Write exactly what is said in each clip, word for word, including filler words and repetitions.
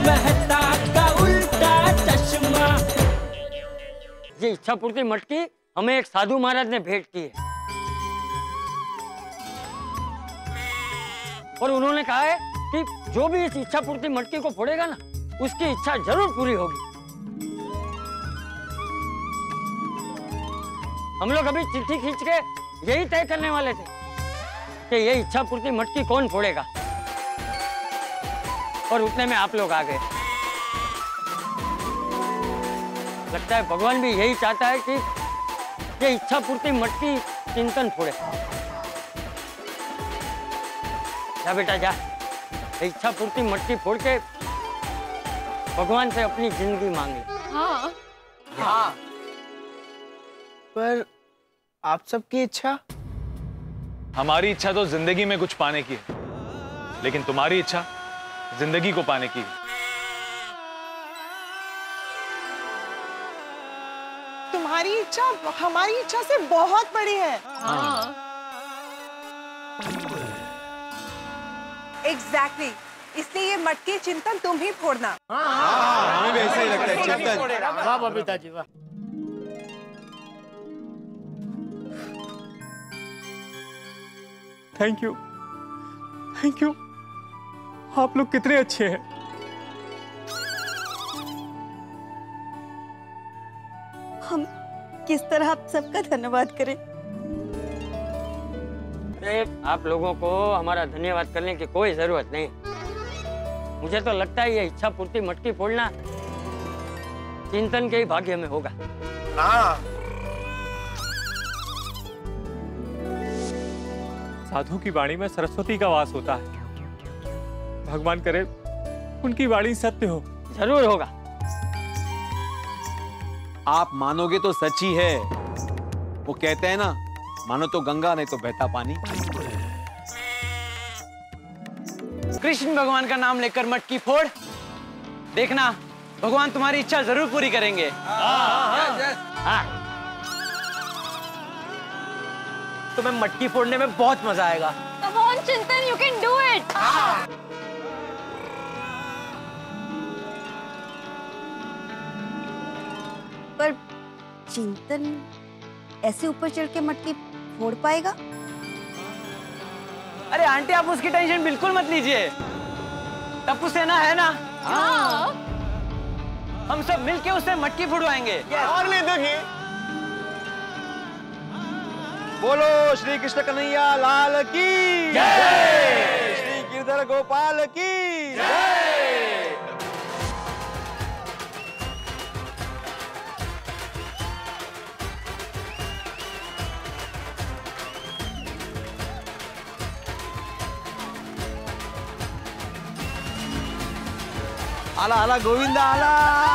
मेहता का उल्टा चश्मा। ये इच्छा पूर्ति मटकी हमें एक साधु महाराज ने भेंट की है और उन्होंने कहा है कि जो भी इस इच्छा पूर्ति मटकी को फोड़ेगा ना, उसकी इच्छा जरूर पूरी होगी। हम लोग अभी चिट्ठी खींच के यही तय करने वाले थे कि ये इच्छा पूर्ति मटकी कौन फोड़ेगा, और उतने में आप लोग आ गए। लगता है भगवान भी यही चाहता है कि ये इच्छा पूर्ति मटकी चिंतन फोड़े। जा बेटा जा, इच्छा पूर्ति मटकी फोड़ के भगवान से अपनी जिंदगी मांग ले। हाँ हाँ। पर आप सबकी इच्छा? हमारी इच्छा तो जिंदगी में कुछ पाने की है, लेकिन तुम्हारी इच्छा जिंदगी को पाने की है। तुम्हारी इच्छा हमारी इच्छा से बहुत बड़ी है। हाँ एग्जैक्टली, इसलिए ये मटकी चिंतन तुम ही फोड़ना। हमें भी ऐसा ही लगता है, चिंतन। वाह बबीता जी वाह। Thank you, thank you. आप लोग कितने अच्छे हैं। हम किस तरह आप सबका धन्यवाद करें? अरे आप लोगों को हमारा धन्यवाद करने की कोई जरूरत नहीं। मुझे तो लगता है ये इच्छा पूर्ति मटकी फोड़ना चिंतन के ही भाग्य में होगा। हाँ। साधु की वाणी में सरस्वती का वास होता है। भगवान करे उनकी वाणी सत्य हो। जरूर होगा। आप मानोगे तो सच ही है। वो कहते हैं ना, मानो तो गंगा नहीं तो बहता पानी। कृष्ण भगवान का नाम लेकर मटकी फोड़, देखना भगवान तुम्हारी इच्छा जरूर पूरी करेंगे। तुम्हें मटकी फोड़ने में बहुत मजा आएगा। Come on, चिंतन, you can do it. पर चिंतन ऐसे ऊपर चढ़ के मटकी फोड़ पाएगा? अरे आंटी, आप उसकी टेंशन बिल्कुल मत लीजिए। टप्पू सेना है ना? हाँ। हम सब मिलके उससे मटकी फुड़वाएंगे। और ले दोगे? बोलो श्री कृष्ण कन्हैया लाल की जय, श्री गिरधर गोपाल की जय। आला आला गोविंदा आला।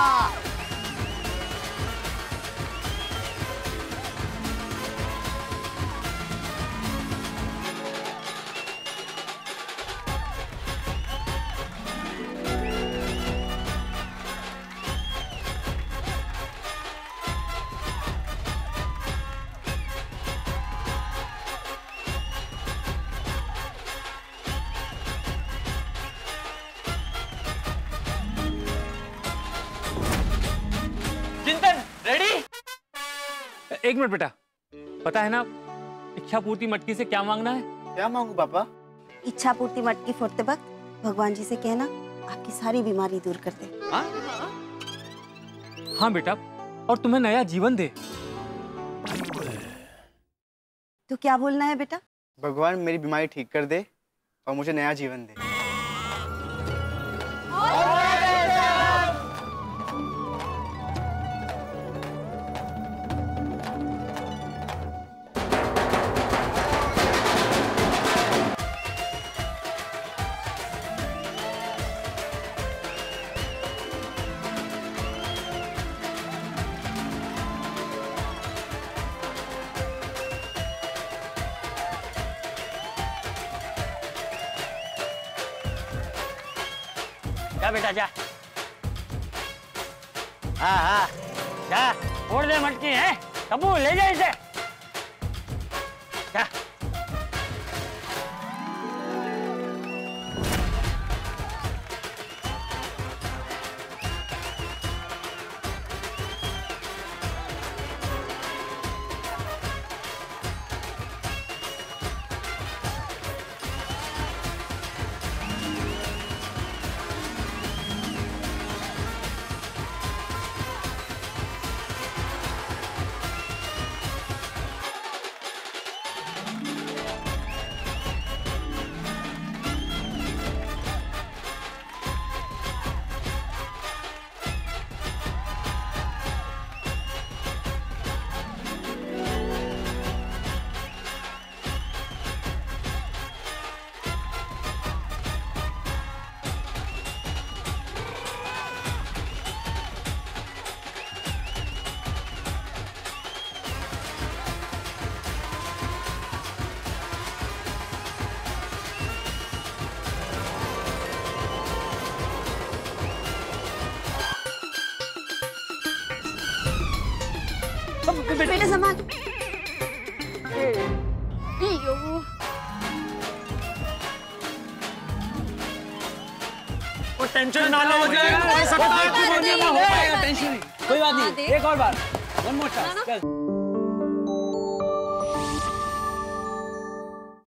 एक मिनट बेटा, पता है ना इच्छा पूर्ति मटकी से क्या मांगना है? क्या मांगू पापा? इच्छा पूर्ति मटकी फोड़ते वक्त भगवान जी से कहना आपकी सारी बीमारी दूर कर दे। हाँ? हाँ बेटा, और तुम्हें नया जीवन दे। तो क्या बोलना है बेटा? भगवान मेरी बीमारी ठीक कर दे और मुझे नया जीवन दे। जा बेटा जा। हाँ हाँ जा, फोड़ दे मटकी है। कबू ले जा इसे। जा। बेटा संभाल। वो टेंशन ना लो, हो जाएगा, हो सकता है कि वो नहीं हो पाएगा, टेंशन नहीं। कोई बात नहीं, एक और बार, वन मोर चांस, चल।